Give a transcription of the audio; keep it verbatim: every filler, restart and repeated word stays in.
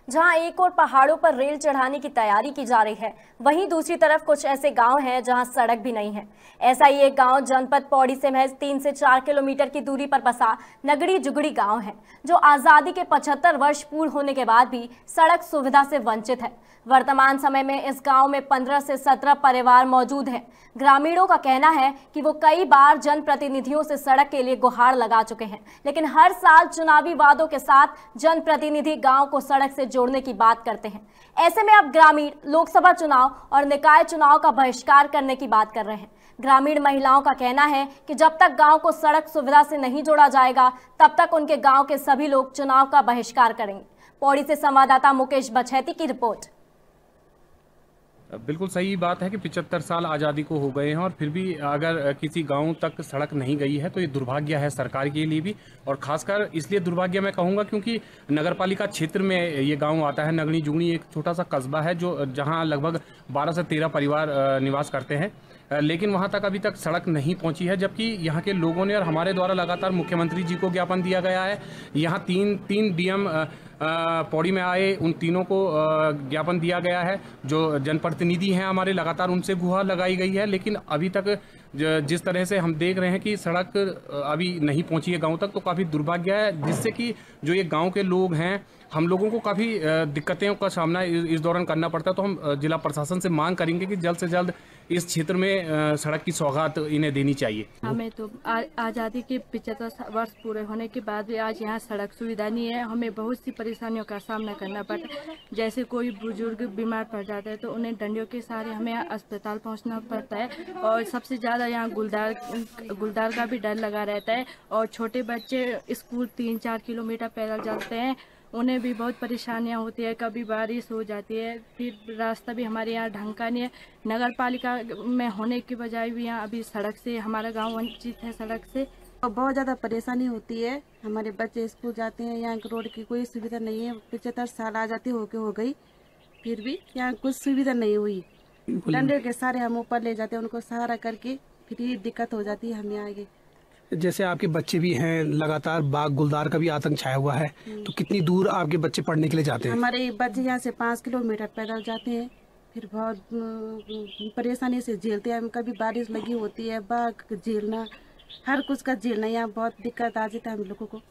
जहां एक और पहाड़ों पर रेल चढ़ाने की तैयारी की जा रही है, वहीं दूसरी तरफ कुछ ऐसे गांव हैं जहां सड़क भी नहीं है। ऐसा ही एक गांव जनपद पौड़ी से महज तीन से चार किलोमीटर की दूरी पर बसा नगड़ी जुगड़ी गांव है, जो आजादी के पचहत्तर वर्ष पूर्ण होने के बाद भी सड़क सुविधा से वंचित है। वर्तमान समय में इस गांव में पंद्रह से सत्रह परिवार मौजूद हैं। ग्रामीणों का कहना है कि वो कई बार जनप्रतिनिधियों से सड़क के लिए गुहार लगा चुके हैं, लेकिन हर साल चुनावी वादों के साथ जनप्रतिनिधि गांव को सड़क से जोड़ने की बात करते हैं। ऐसे में अब ग्रामीण लोकसभा चुनाव और निकाय चुनाव का बहिष्कार करने की बात कर रहे हैं। ग्रामीण महिलाओं का कहना है कि जब तक गांव को सड़क सुविधा से नहीं जोड़ा जाएगा, तब तक उनके गांव के सभी लोग चुनाव का बहिष्कार करेंगे। पौड़ी से संवाददाता मुकेश बछेती की रिपोर्ट। बिल्कुल सही बात है कि पिचहत्तर साल आज़ादी को हो गए हैं और फिर भी अगर किसी गांव तक सड़क नहीं गई है तो ये दुर्भाग्य है सरकार के लिए भी, और खासकर इसलिए दुर्भाग्य मैं कहूँगा क्योंकि नगरपालिका क्षेत्र में ये गांव आता है। नगड़ी जुगड़ी एक छोटा सा कस्बा है जो जहां लगभग बारह से तेरह परिवार निवास करते हैं, लेकिन वहां तक अभी तक सड़क नहीं पहुंची है। जबकि यहाँ के लोगों ने और हमारे द्वारा लगातार मुख्यमंत्री जी को ज्ञापन दिया गया है। यहाँ तीन तीन डीएम पौड़ी में आए, उन तीनों को ज्ञापन दिया गया है। जो जनप्रतिनिधि हैं हमारे, लगातार उनसे गुहार लगाई गई है, लेकिन अभी तक जिस तरह से हम देख रहे हैं कि सड़क अभी नहीं पहुंची है गांव तक, तो काफ़ी दुर्भाग्य है, जिससे कि जो ये गांव के लोग हैं, हम लोगों को काफ़ी दिक्कतों का सामना इस दौरान करना पड़ता है। तो हम जिला प्रशासन से मांग करेंगे कि जल्द से जल्द इस क्षेत्र में सड़क की सौगात इन्हें देनी चाहिए। हमें तो आज़ादी के पिछहत्तर वर्ष पूरे होने के बाद भी आज यहाँ सड़क सुविधा नहीं है। हमें बहुत सी परेशानियों का सामना करना पड़ता है। जैसे कोई बुजुर्ग बीमार पड़ जाता है तो उन्हें डंडियों के सहारे हमें अस्पताल पहुँचना पड़ता है, और सबसे ज़्यादा यहाँ गुलदार गुलदार का भी डर लगा रहता है। और छोटे बच्चे स्कूल तीन चार किलोमीटर पैदल जाते हैं, उन्हें भी बहुत परेशानियां होती है। कभी बारिश हो जाती है, फिर रास्ता भी हमारे यहाँ ढंग का नहीं है। नगर पालिका में होने की बजाय भी यहाँ अभी सड़क से हमारा गांव वंचित है सड़क से, और बहुत ज़्यादा परेशानी होती है। हमारे बच्चे स्कूल जाते हैं, यहाँ रोड की कोई सुविधा नहीं है। पचहत्तर साल आज़ादी होके हो गई, फिर भी यहाँ कुछ सुविधा नहीं हुई। डंडे के सारे हम ऊपर ले जाते हैं, उनको सहारा करके, फिर ये दिक्कत हो जाती है हमें आगे। जैसे आपके बच्चे भी हैं, लगातार बाग गुलदार का भी आतंक छाया हुआ है, तो कितनी दूर आपके बच्चे पढ़ने के लिए जाते हैं? हमारे बच्चे यहाँ से पाँच किलोमीटर पैदल जाते हैं, फिर बहुत परेशानी से झेलते हैं। कभी बारिश लगी होती है, बाग झेलना, हर कुछ का झेलना, यहाँ बहुत दिक्कत आ जाता है हम लोगों को।